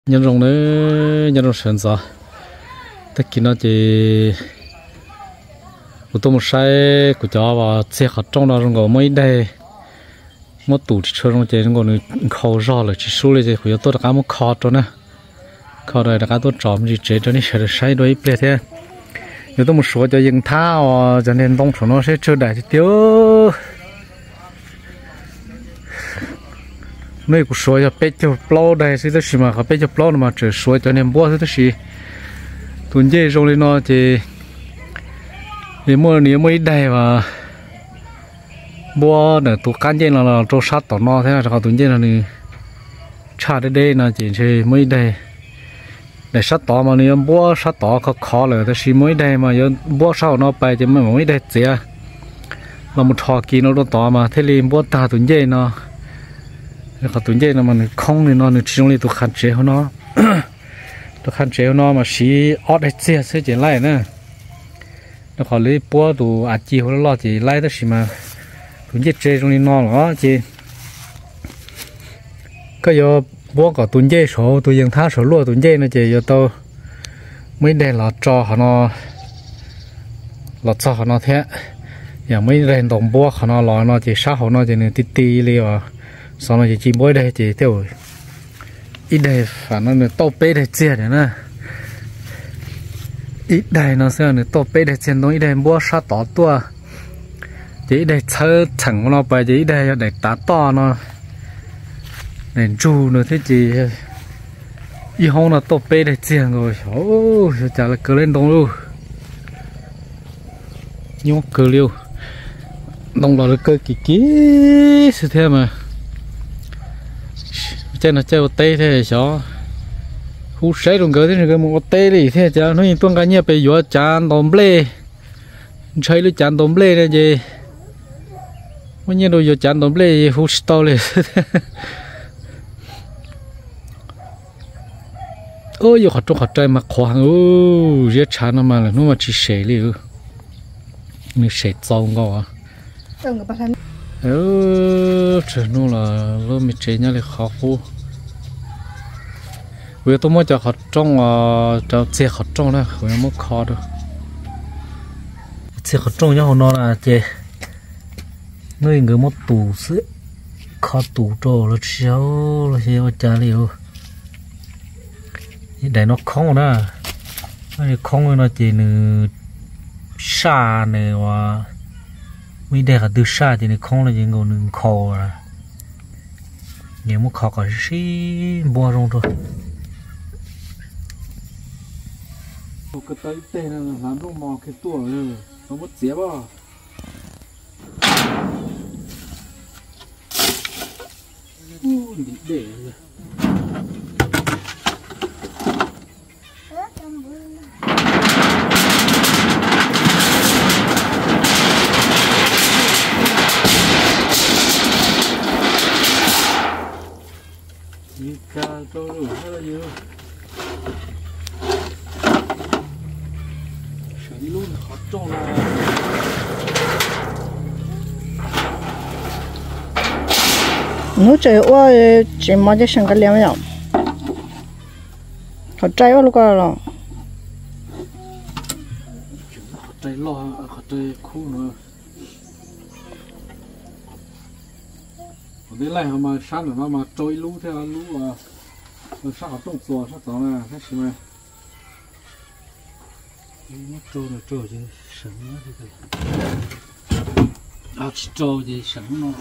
nhân rồng đấy nhân rồng sơn gió tất cả nó chỉ của tôi một sai của cháu và xe khát trong đó rồi mới đây một tủ chỉ chơi trong chơi trong còn khâu rõ là chỉ sốเลยcủa tôi là cái một kho cho nè kho đây là cái tôi chọn gì chế cho nên sẽ sai đôi ít thế nếu tôi một số cho dân tháo cho nên đông số nó sẽ chơi đại thì tiêu nơi của số cho bé cho plo đây sẽ tới mà họ bé cho plo mà chỉ số cho nên bua tới gì tuần dễ rồi lên nó thì mua nhiều mới đây và bua để tụ cán dễ là trâu sát tỏ nó thế là họ tuần dễ là này cha đây là chỉ chơi mới đây để sát tỏ mà nếu bua sát tỏ khó là tới gì mới đây mà bua sau nó bay thì mới đây dễ là một trò kỳ nó tỏ mà thế liền bua ta tuần dễ nóเขาตุนเย็นมันคล้องเลยนอนที่ตรงนี้ตัวขันเจ้าเนาะตัวขันเจ้าเนาะมาสีออดให้เสียเสียเจไล่นะแล้วเขาเลยปัวตัวอาจีเขาล่อเจไล่ตัวสิมาตุนเย็นเจ้าตรงนี้นอนเหรอเจก็ยอปัวกับตุนเย็นโฉตัวยังท่าโฉล่ตุนเย็นนะเจยอตัวไม่ได้หลอดจอเขาเนาะหลอดจอเขาเนาะแท้อย่างไม่ได้ตรงปัวเขาเนาะหลอดเนาะเจช้าเขาเนาะเจเนี่ยตีเลยว่ะsau này chỉ mỗi đây chỉ theo ít đây phản nó to bê để chia đấy nè ít đây nó sẽ nó to bê để chia nó ít đây mua sát tỏ tua chỉ đây chơi chẳng nó phải chỉ đây để tá to nó để chu nó thế gì y hông là to bê để chia rồi ô chả là cứ lên đông luôn nhưng cứ liêu đông là cơ kỳ sự thế mà trên là chơi tê thế cho hú sấy luôn cơ thế này cái một tê đi thế cho nó tuôn cái nhẹ bị gió chán tôm lê chơi lấy chán tôm lê đây gì mấy nhiêu đồ gió chán tôm lê hú to lên ôi gió khát trai mà khoang ôi gió chán nó mà là nó mà chỉ sấy đi nó sấy trâu ngon trời nó là lúc mình chơi nhau thì khó khô vì tôi mới cho họ trong cho xe họ trong đó khỏi mất khó đâu xe họ trong nhau nó là chơi nơi người mất tủ sữa khó tủ trò là xéo trả liệu để nó không đó nó không nó chỉ nửa xa nửa mấy đại từ xa thì không là những người khó à nếu mà khó có gì mua rong rồi cái tay tên là làm rong mò cái tua rồi nó mất dép à để đi ca tôi đủ hơi nhiều sấy luôn khó trông là nó chơi qua chỉ mà cho sang cái liam nhau họ chơi qua lúc nào rồi họ chơi lo họ chơi khu nữa đấy lại mà sát nữa mà trôi lú theo lú mà sát ở trong sùa sát đó là cái gì mà nó trôi chứ sừng nó thì trôi gì sừng nó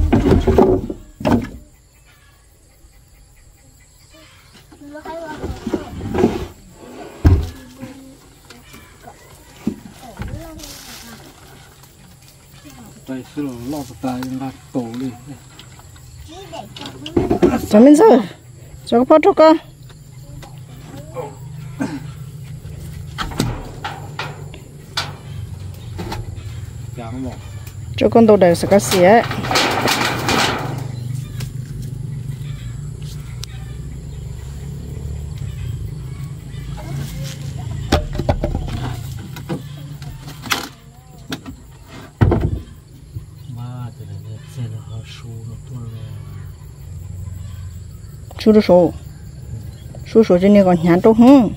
đây xưa lo tay là tổ đi cho mình rồi cho cái pot con cho con đồ đầy sẽ có xía chú được số số số trên này còn nhát đâu hả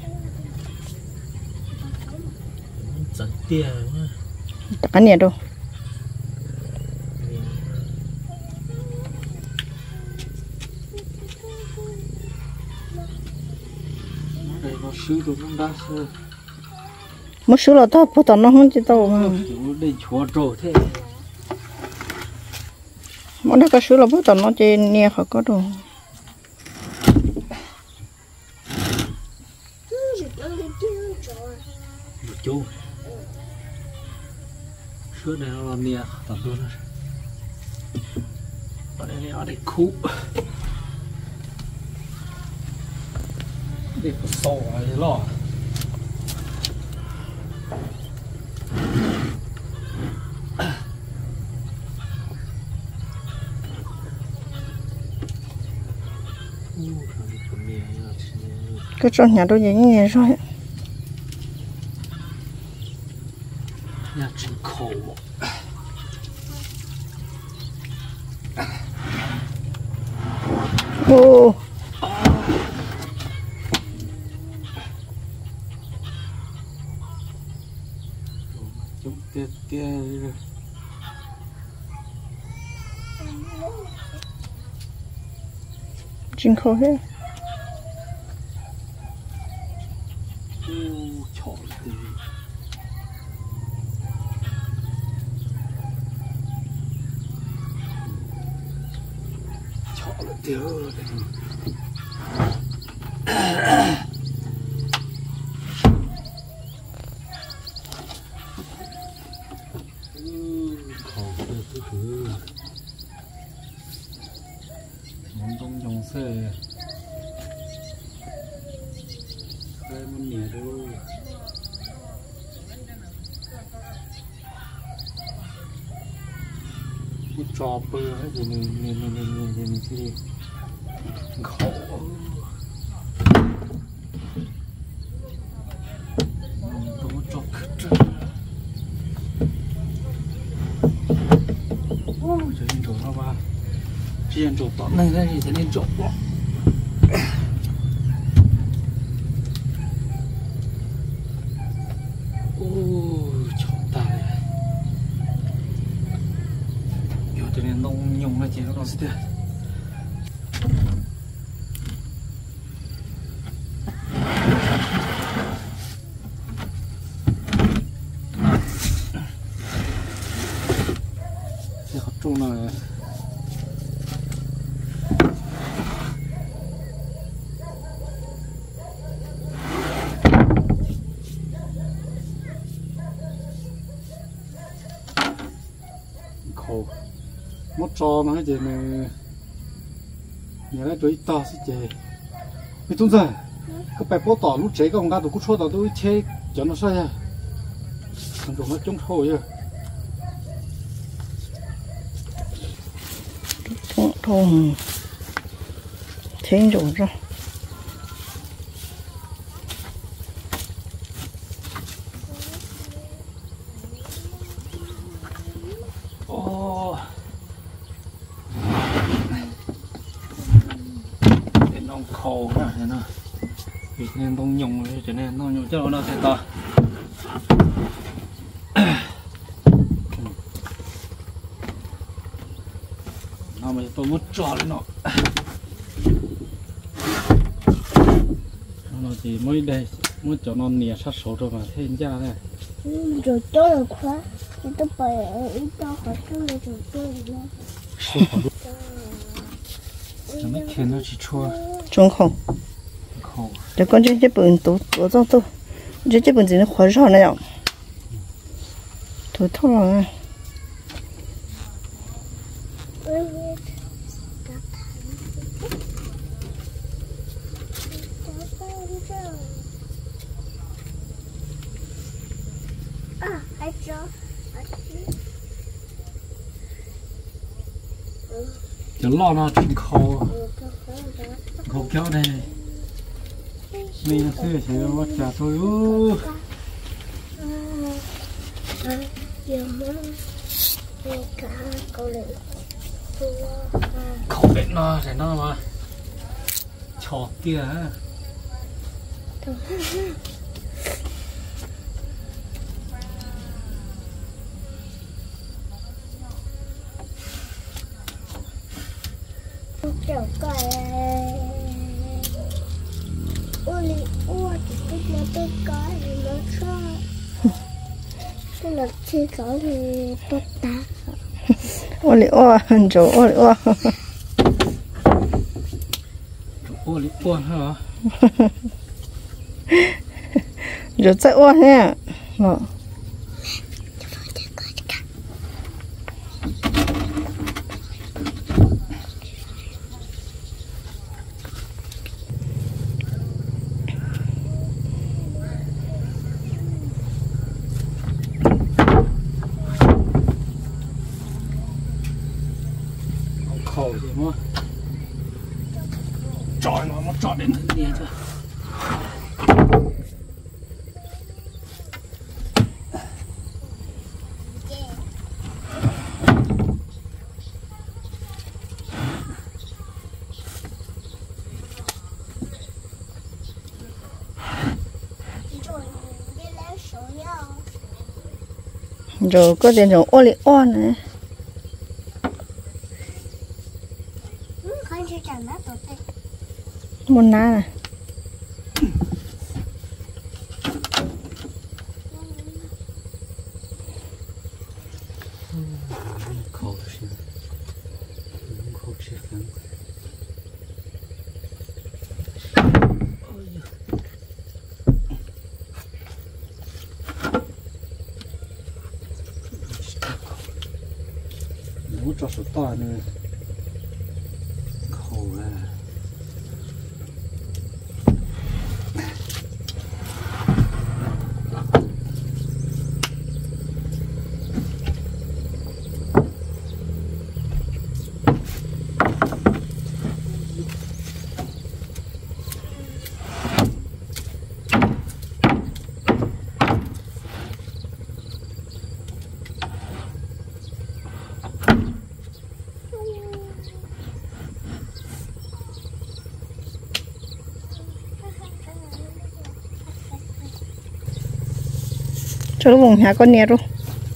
giật tiền tất cả nhiệt đâu đây nó sứ rồi nó đá sơ mất số là tao bắt tao nó không chỉ tao mà đây chúa trâu thế món đó có số là bắt tao nó trên nè khỏi có đâu chú sữa này nó làm nè tao luôn ở đây ở đây khú đây có sổ này lo cái tròn nhà đâu vậy nhỉ rồi nhà chim khổ ô chúng tia chim khô hết chọn từ chọn là tiêu khẩu cái thứ món đông trong xe đây mình nhẹ đâu một trò bơ hết rồi mình đi khổ tôi một trò khất trời cho nên trò nó ba chỉ ăn trò tóm này ra thì nên trò bỏ nông nhung là chỉ nó sẽ sẽ học chung này khổ mất trò mà cái gì mà nhớ cái to sẽ chơi cái tuần rồi cái bài bố tỏ lúc chế con ga tụi cút số tao tôi chơi cho nó sao ya thằng tụi nó chống thôi ya thùng thiên rồi rồi khổ ra thế nào việc nên đông nhung cho nên nó nhung cho nó sẽ to nó mới tôi mất trò lên nó chỉ mới đây mới cho nó nè sát số rồi mà thêm ra này rồi tôi là khóa thì tôi phải ở đó khỏi tôi là rồi tôi là nó mấy nó chỉ chua trống khổ khổ để con chơi chơi bẩn tổ tổ trong tổ chơi chơi bẩn gì nó khó rõ này ạ thôi thôi rồi cho lo nó chim khô khô kéo đây mình xưa chỉ bắt trả thôi khổ bệnh nó thì nó mà chọt kia 头。这个我只是那个盖了车，这了去找你不打。 我里哇，走我里哇， 我里哇哈， 就在哇呢，喏。 口什么？找一个，我找点它捏着。 rồi có tiền rồi ô li ô này muốn ná này Nó cho số to nữa khổ là cho nó vùng hạ con nè luôn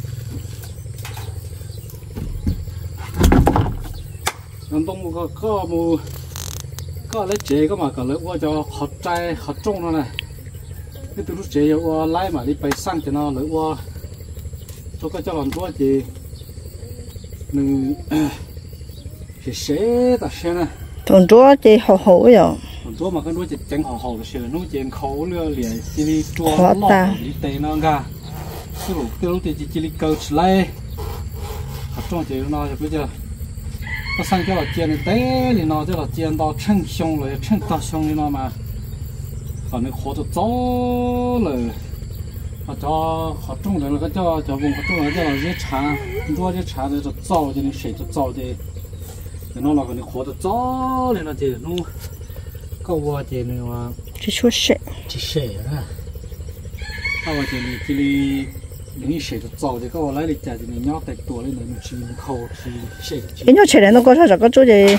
anh tung có mù có lấy chế có mà có lấy qua cho hot trai hot trông nó này cái từ lúc chế giờ qua lái mà đi bay sang cho nó lấy qua cho cái cho làm tua gì mình thì sẽ ta sẽ nè thằng chúa chị hậu hậu vậy còn tua mà cái nuôi chỉ tránh hậu hậu là nuôi chỉ khẩu lừa liền chỉ đi chua lọt đi tê nó ra cái lúc thì chỉ đi câu lại hot trông chỉ nó thì bây giờ nó sang cho là chiên này té thì nó cho là chiên到称凶了称大凶你知道吗反正活着糟了啊叫好重的那个叫vùng好重的叫热茶多热茶的就糟的水就糟的然后那个你活着糟了那就弄个我的那个去出水去水啊个我的你这里你水就糟的个我来里家的你鸟带多了你去口去水 cái nhau trẻ này nó có sao có chỗ gì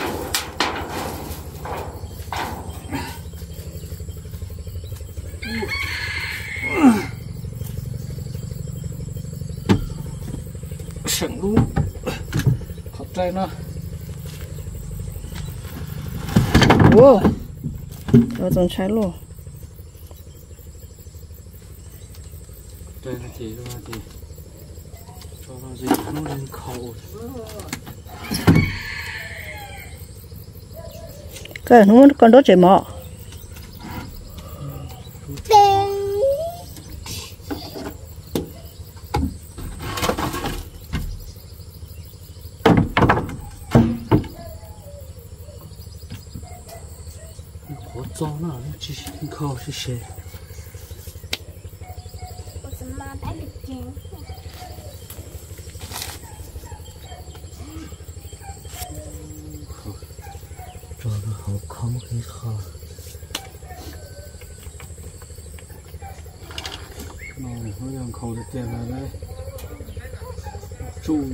sừng luôn thật trai nó wow rồi còn trái luôn đây là chỉ là gì cho nó gì nó lên khẩu cái nó còn đốt chảy mỏ 我糟了，那这是靠是谁？ 我怎么拍个肩？ 这个好看很好。那我让口的点来来，猪。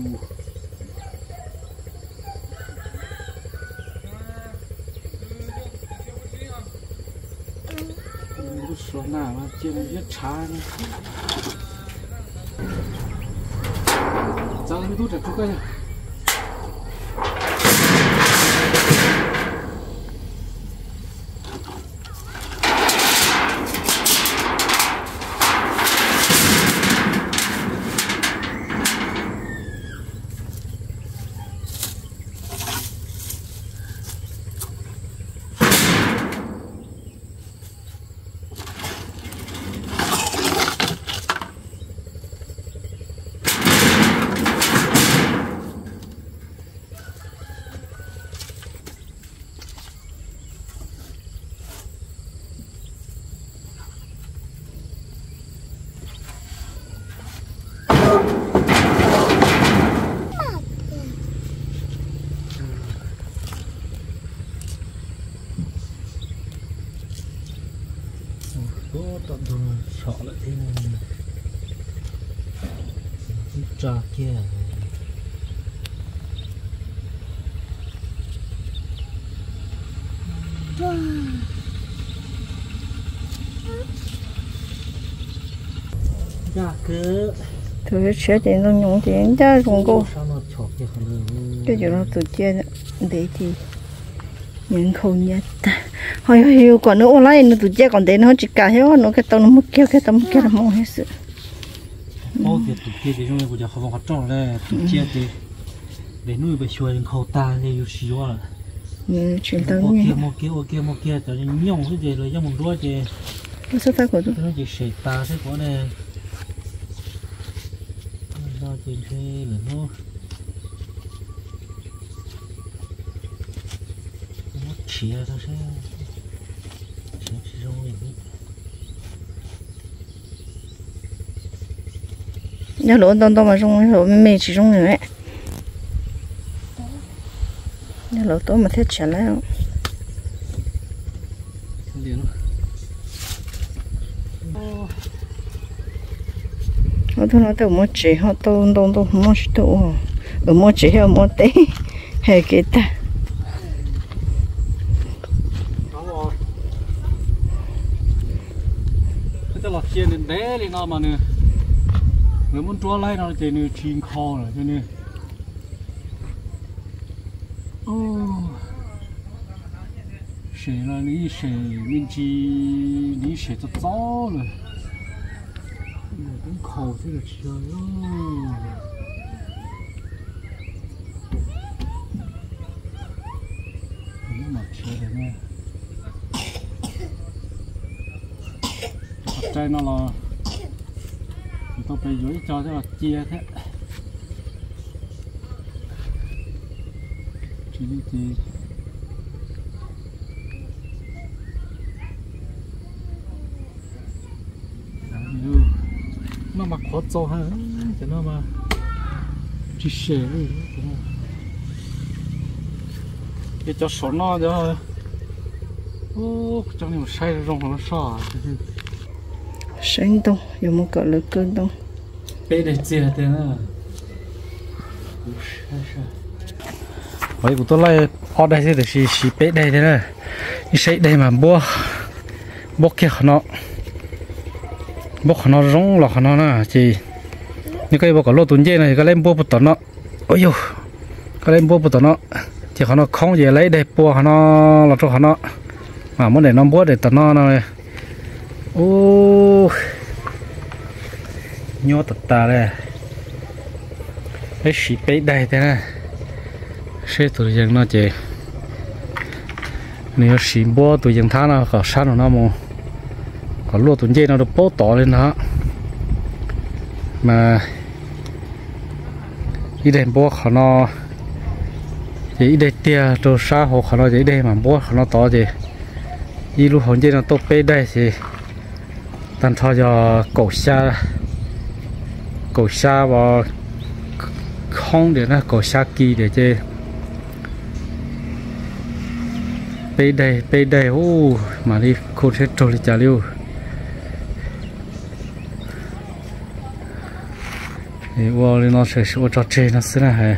số nào mà chưa biết trái nữa sao mới tốt được chút cây tận thôi sợ lại thế này trà kia trà cứ thôi chuyện tiền nó nhung tiền ra dùng cô sao nó chọc kia không được cái chỗ nó tự nhiên để thì những không nhất hồi hồi còn nữa lại nó tự nhiên còn để nó chỉ cả hết nó cái tao nó mất kia là mong hết sự ô cái tụi kia thì chúng mình bây giờ không có trộn đây tụi kia thì để nuôi về chuối những khâu ta thì yêu xíu à chuyện tao nghe một kia cho nên nhung cái gì rồi cho mình đuôi thì nó sẽ phải của tôi nó chỉ sấy ta thế của này do trên thế là nó chia ra sẽ rồi nhà lỗ đông đông mà trong lỗ mẹ chỉ trong nữa nhà lỗ tối mà thiết trả lại không họ thôi nó từ mua chỉ họ đông đông đông mua chỉ tụ ở mua chỉ hay mua té hay cái ta cái lọt chia đến bé thì nó mà nè nếu muốn chua lấy nó chỉ nè chín kho rồi cho nên sấy là ní sấy mình chỉ ní sấy cho gió rồi cũng khổ thế là trời ơi mặt chia được nghe trái nó là tôi phải dưới cho thế là chia thế chỉ nó mặc khó cho ha cho nó mà chỉ xẻ cái cho số nó cho ô trong này một say rong nó sò sinh đông dùng một cỡ lực cơn đông bé để chia thế nữa vậy của tôi lại ở đây thì chỉ bé đây thế này cái say đây mà bố kia nó bốc nó rong lọ nó nè chị như cái bốc có lô tuần dê này cái lên bốc bột nó ôi呦cái lên bốc bột nó thì nó không gì lấy để bốc nó là cho nó mà muốn để nó bốc để tận nó này ô nhô tật ta đây cái xí bé đây thế này sẽ tụi dân nó chị nếu xí bốc tụi dân thá nó có sát nó mà còn lúa tuần dê nó được bó tỏ lên đó mà đi đèn bó họ nó chỉ để tia cho xa hồ họ nó chỉ để mà bó họ nó tỏ gì đi lúa hồn dê nó tốt bê đây thì tan thọ cho cổ xa và không để nó cổ xa kỳ để chơi bê đây ô mà đi khô hết trôi đi trả liu wow nó sẽ cho chơi nó xí này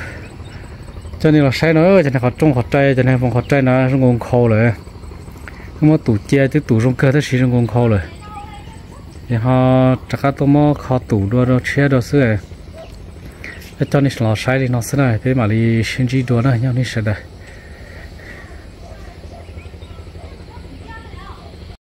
cho nên là sai nữa cho nên họ trong họ trai cho nên phòng họ trai nó ngon khô rồi mà tủ che chứ tủ trong cơ thế xí trong con kho rồi thì họ chắc là tôi mà kho tủ đua đó che đó xưa cho nên là sai thì nó sẽ này thế mà đi xin chỉ đua này nhau đi sẽ đây